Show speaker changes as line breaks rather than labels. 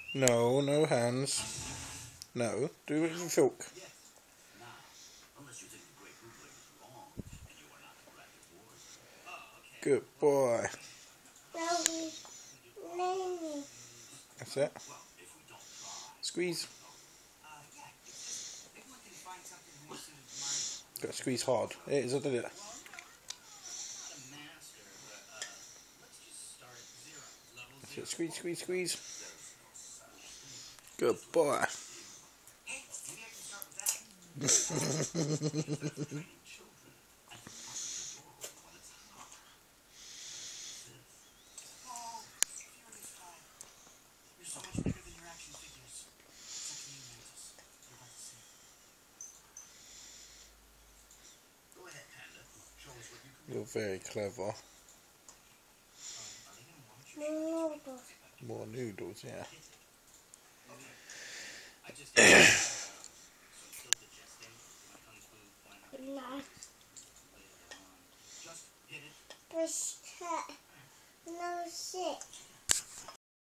No, no hands. No, do it with your fork. Good boy. That's it. Squeeze. Got to squeeze hard. It is, I did it. That's it. Squeeze, squeeze, squeeze. Good boy. You're very clever. More noodles, yeah.
No, sit.